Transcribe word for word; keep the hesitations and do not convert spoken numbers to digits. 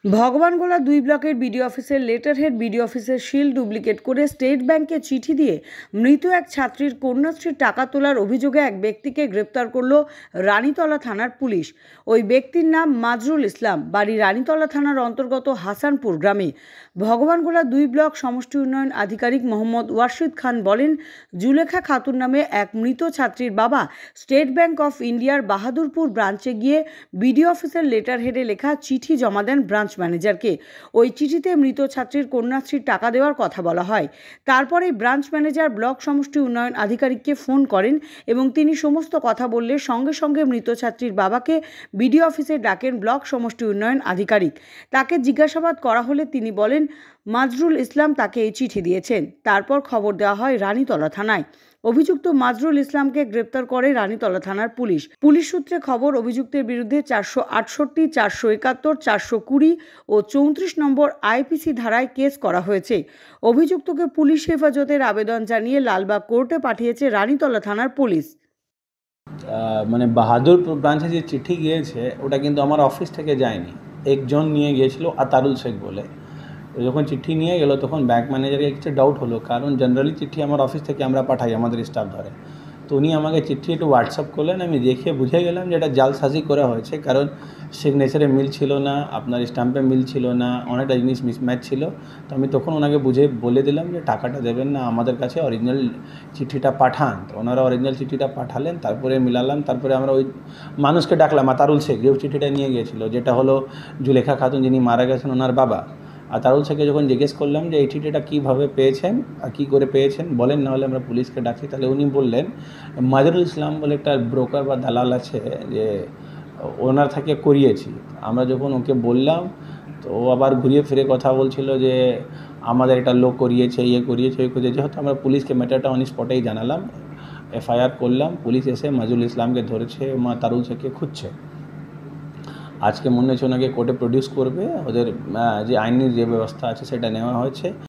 ভগবানগোলা দুই ব্লকের বিডিও অফিসের লেটারহেড বিডিও অফিসের শিল ডুপ্লিকেট করে স্টেট ব্যাংকে চিঠি দিয়ে মৃত এক ছাত্রীর কন্যাশ্রীর টাকা তোলার অভিযোগে এক ব্যক্তিকে গ্রেপ্তার করল রানীতলা থানার পুলিশ। ওই ব্যক্তির নাম মাজরুল ইসলাম, বাড়ি রানীতলা থানার অন্তর্গত হাসানপুর গ্রামে। ভগবানগোলা দুই ব্লক সমষ্টি উন্নয়ন আধিকারিক মোহাম্মদ ওয়ার্শিদ খান বলেন, জুলেখা খাতুন নামে এক মৃত ছাত্রীর বাবা স্টেট ব্যাংক অফ ইন্ডিয়ার বাহাদুরপুর ব্রাঞ্চে গিয়ে বিডিও অফিসের লেটারহেডে লেখা চিঠি জমা দেন ব্রাঞ্চ ম্যানেজারকে। ওই চিঠিতে মৃত ছাত্রীর কন্যাশ্রীর টাকা দেওয়ার কথা বলা হয়। তারপরে ব্রাঞ্চ ম্যানেজার ব্লক সমষ্টি উন্নয়ন আধিকারিককে ফোন করেন এবং তিনি সমস্ত কথা বললে সঙ্গে সঙ্গে মৃত ছাত্রীর বাবাকে বিডিও অফিসে ডাকেন ব্লক সমষ্টি উন্নয়ন আধিকারিক। তাকে জিজ্ঞাসাবাদ করা হলে তিনি বলেন মাজরুল ইসলাম তাকে এই চিঠি দিয়েছেন। তারপর খবর দেওয়া হয় রানীতলা থানায়। অভিযুক্ত মাজরুল ইসলামকে গ্রেপ্তার করে রানীতলা থানার পুলিশ। পুলিশ সূত্রে খবর, অভিযুক্তের বিরুদ্ধে চারশো আটষট্টি চারশো একাত্তর চারশো কুড়ি ও চৌত্রিশ নম্বর আইপিসি ধারায় কেস করা হয়েছে। অভিযুক্তকে পুলিশ হেফাজতের আবেদন জানিয়ে লালবাগ কোর্টে পাঠিয়েছে রানীতলা থানার পুলিশ। মানে বাহাদুরপুর ব্রাঞ্চে যে চিঠি গিয়েছে ওটা কিন্তু আমার অফিস থেকে যায়নি, একজন নিয়ে গিয়েছিল আতারুল শেখ বলে। যখন চিঠি নিয়ে গেল তখন ব্যাংক ম্যানেজারের কিছু ডাউট হলো, কারণ জেনারেলি চিঠি আমার অফিস থেকে আমরা পাঠাই আমাদের স্টাফ ধরে। তো উনি আমাকে চিঠি একটু হোয়াটসঅ্যাপ করলেন, আমি দেখে বুঝে গেলাম যে এটা জালসাজি করা হয়েছে, কারণ সিগনেচারে মিল ছিল না, আপনার স্ট্যাম্পে মিল ছিল না, অনেকটা জিনিস মিসম্যাচ ছিল। তো আমি তখন ওনাকে বুঝে বলে দিলাম যে টাকাটা দেবেন না, আমাদের কাছে অরিজিনাল চিঠিটা পাঠান। তো ওনারা অরিজিনাল চিঠিটা পাঠালেন, তারপরে মিলালাম, তারপরে আমরা ওই মানুষকে ডাকলাম আতারুল শেখ, যে চিঠিটা নিয়ে গিয়েছিল, যেটা হলো জুলেখা খাতুন যিনি মারা গেছেন ওনার বাবা। আর তারুল শেখকে যখন জিজ্ঞেস করলাম যে এই চিঠিটা কীভাবে পেয়েছেন আর কী করে পেয়েছেন বলেন, না হলে আমরা পুলিশকে ডাকি। তাহলে উনি বললেন মাজরুল ইসলাম বলে একটা ব্রোকার বা দালাল আছে, যে ওনার থেকে করিয়েছি। আমরা যখন ওকে বললাম তো ও আবার ঘুরিয়ে ফিরে কথা বলছিল যে আমাদের একটা লোক করিয়েছে, ইয়ে করিয়েছে, ওই করিয়েছে। যেহেতু আমরা পুলিশকে ম্যাটারটা অন স্পটেই জানালাম, এফআইআর করলাম, পুলিশ এসে মাজরুল ইসলামকে ধরেছে, মা তারুল শেখকে খুঁজছে। আজকে মনে হচ্ছে ওনাকে কোর্টে প্রডিউস করবে, ওদের যে আইনি যে ব্যবস্থা আছে সেটা নেওয়া হয়েছে।